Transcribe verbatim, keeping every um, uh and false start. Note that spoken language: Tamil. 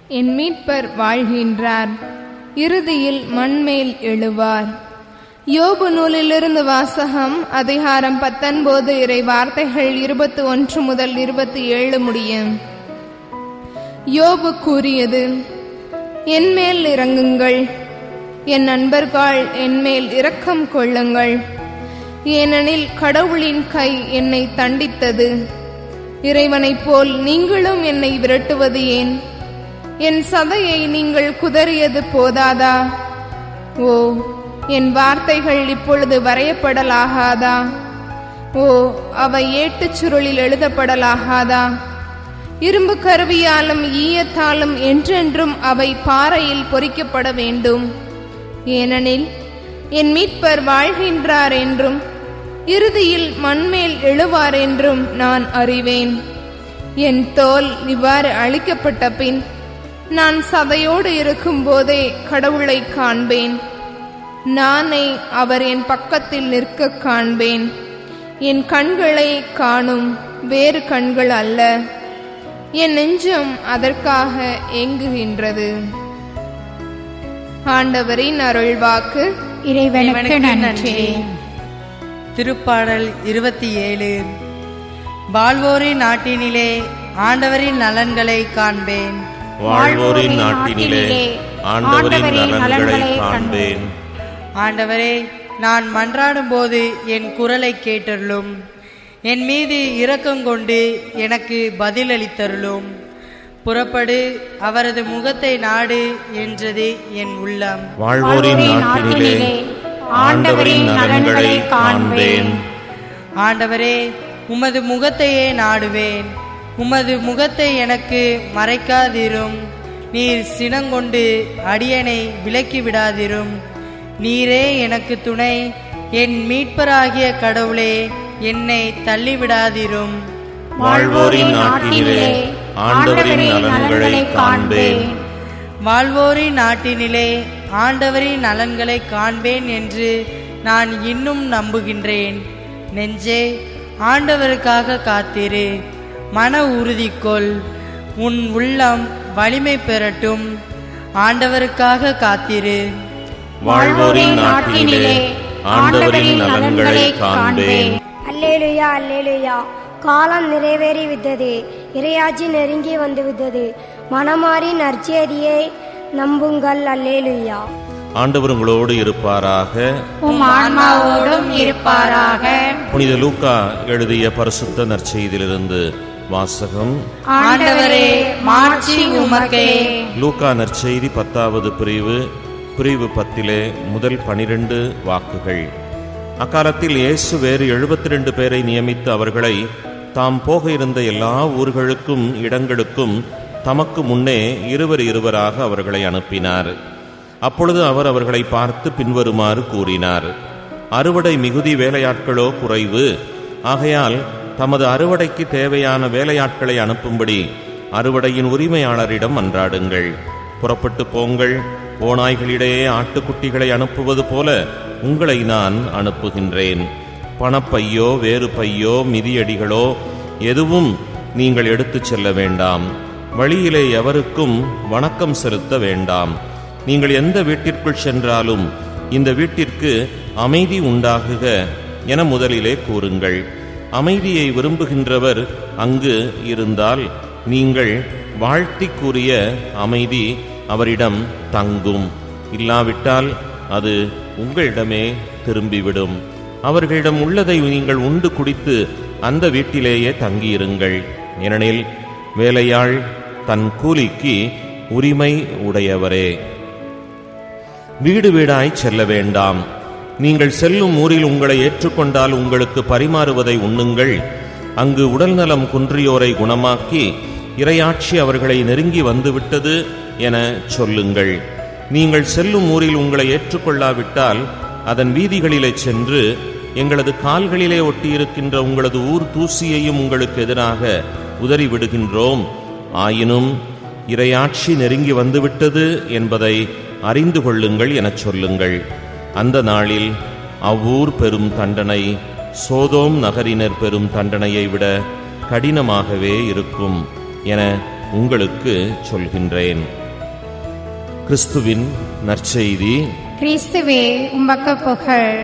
என் மீட்பர் வாழ்கின்றார், இறுதியில் மண்மேல் எழுவார். யோபு நூலிலிருந்து வாசகம். அதிகாரம் பத்தொன்பது, இறை வார்த்தைகள் இருபத்தி ஒன்று முதல் இருபத்தி ஏழு முடியும். யோபு கூறியது: என்மேல் இறங்குங்கள், என் நண்பர்கள் என்மேல் இரக்கம் கொள்ளுங்கள், ஏனெனில் கடவுளின் கை என்னை தண்டித்தது. இறைவனைப் போல் நீங்களும் என்னை விரட்டுவது ஏன்? என் சதையை நீங்கள் குதறியது போதாதா? ஓ, என் வார்த்தைகள் இப்பொழுது வரையப்படலாகாதா? ஓ, அவை ஏட்டுச் சுருளில் எழுதப்படலாகாதா? இரும்பு கருவியாலும் ஈயத்தாலும் என்றென்றும் அவை பாறையில் பொறிக்கப்பட வேண்டும். ஏனெனில் என் மீட்பர் வாழ்கின்றார் என்றும் இறுதியில் மண்மேல் எழுவார் என்றும் நான் அறிவேன். என் தோல் இவ்வாறு அழிக்கப்பட்ட பின் நான் சதையோடு இருக்கும் போதே கடவுளை காண்பேன். நானே அவர் என் பக்கத்தில் நிற்க காண்பேன். என் கண்களை காணும், வேறு கண்கள் அல்ல. என் நெஞ்சம் அதற்காக ஏங்குகின்றது. ஆண்டவரின் அருள்வாக்கு. இறைவனுக்கு நன்றி. திருப்பாடல் இருபத்தி ஏழு. வாழ்வோரின் நாட்டினிலே ஆண்டவரின் நலன்களை காண்பேன். வாழ்வோரின் நாட்டினிலே ஆண்டவரின் நலன்களை காண்பேன். ஆண்டவரே, நான் மன்றாடும் போது என் குரலை கேட்டருளும். என் மீது இரக்கம் கொண்டு எனக்கு பதிலளித்தருளும். புறப்படு, அவரது முகத்தை நாடு என்றது என் உள்ளம். வாழ்வோரின் நாட்டினிலே ஆண்டவரின் நலன்களை காண்பேன். ஆண்டவரே, உமது முகத்தையே நாடுவேன். உமது முகத்தை எனக்கு மறைக்காதிரும். நீர் சினங்கொண்டு அடியனை விலக்கி விடாதிரும். நீரே எனக்கு துணை. என் மீட்பராகிய கடவுளே, என்னை தள்ளிவிடாதிரும். வாழ்வோரின் நாட்டினிலே ஆண்டவரின் நலன்களை காண்பேன். வாழ்வோரின் நாட்டினிலே ஆண்டவரின் நலன்களை காண்பேன் என்று நான் இன்னும் நம்புகின்றேன். நெஞ்சே, ஆண்டவருக்காக காத்திரு. மன உறுதி கொள். உன் உள்ளம் வலிமை பெறட்டும். ஆண்டவருக்காக காத்திரு. வாழ்வோரின் நாட்டினிலே ஆண்டவரின் நலன்களை காண்பேன். அல்லேலூயா, அல்லேலூயா. காலம் நிறைவேறி விட்டது, இறையாட்சி நெருங்கி வந்து விட்டது. மனமாறி நற்செய்தியை நம்புங்கள். அல்லேலூயா. ஆண்டவர் உங்களோடு இருப்பாராக, உம் ஆன்மாவோடும் இருப்பாராக. புனித லூக்கா எழுதிய பரிசுத்த நற்செய்தியிலிருந்து வாசகம். ஆண்டவரே, மாட்சி உமக்கே. லூக்கா நற்செய்தி பத்தாவது பிரிவு பிரிவு பத்திலே முதல் பனிரெண்டு வாக்குகள். அக்காலத்தில் இயேசு வேறு எழுபத்தி ரெண்டு பேரை நியமித்து அவர்களை தாம் போக இருந்த எல்லா ஊர்களுக்கும் இடங்களுக்கும் தமக்கு முன்னே இருவர் இருவராக அவர்களை அனுப்பினார். அப்பொழுது அவர் அவர்களை பார்த்து பின்வருமாறு கூறினார்: அறுவடை மிகுதி, வேலையாட்களோ குறைவு. ஆகையால் தமது அறுவடைக்கு தேவையான வேலையாட்களை அனுப்பும்படி அறுவடையின் உரிமையாளரிடம் மன்றாடுங்கள். புறப்பட்டு போங்கள். ஓநாய்களிடையே ஆட்டுக்குட்டிகளை அனுப்புவது போல உங்களை நான் அனுப்புகின்றேன். பணப்பையோ வேறு பையோ மிதியடிகளோ எதுவும் நீங்கள் எடுத்துச் செல்ல வேண்டாம். வழியிலே எவருக்கும் வணக்கம் செலுத்த வேண்டாம். நீங்கள் எந்த வீட்டிற்குள் சென்றாலும் இந்த வீட்டிற்கு அமைதி உண்டாகுக என முதலிலே கூறுங்கள். அமைதியை விரும்புகின்றவர் அங்கு இருந்தால் நீங்கள் வாழ்த்தி கூறிய அமைதி அவரிடம் தங்கும். இல்லாவிட்டால் அது உங்களிடமே திரும்பிவிடும். அவர்களிடம் உள்ளதை நீங்கள் உண்டு குடித்து அந்த வீட்டிலேயே தங்கியிருங்கள். ஏனெனில் வேலையாள் தன் கூலிக்கு உரிமை உடையவரே. வீடு வீடாய் செல்ல வேண்டாம். நீங்கள் செல்லும் ஊரில் உங்களை ஏற்றுக்கொண்டால் உங்களுக்கு பரிமாறுவதை உண்ணுங்கள். அங்கு உடல்நலம் குன்றியோரை குணமாக்கி இறையாட்சி அவர்களை நெருங்கி வந்துவிட்டது என சொல்லுங்கள். நீங்கள் செல்லும் ஊரில் உங்களை ஏற்றுக்கொள்ளாவிட்டால் அதன் வீதிகளிலே சென்று எங்களது கால்களிலே ஒட்டியிருக்கின்ற உங்களது ஊர் தூசியையும் உங்களுக்கு எதிராக உதறிவிடுகின்றோம். ஆயினும் இறையாட்சி நெருங்கி வந்துவிட்டது என்பதை அறிந்து கொள்ளுங்கள் எனச் சொல்லுங்கள். அந்த நாளில் அவ்வூர் பெரும் தண்டனை சோதோம் நகரினர் பெரும் தண்டனையை விட கடினமாகவே இருக்கும் என உங்களுக்கு சொல்கின்றேன். கிறிஸ்துவின் நற்செய்தி. கிறிஸ்துவே உமக்கு புகழ்.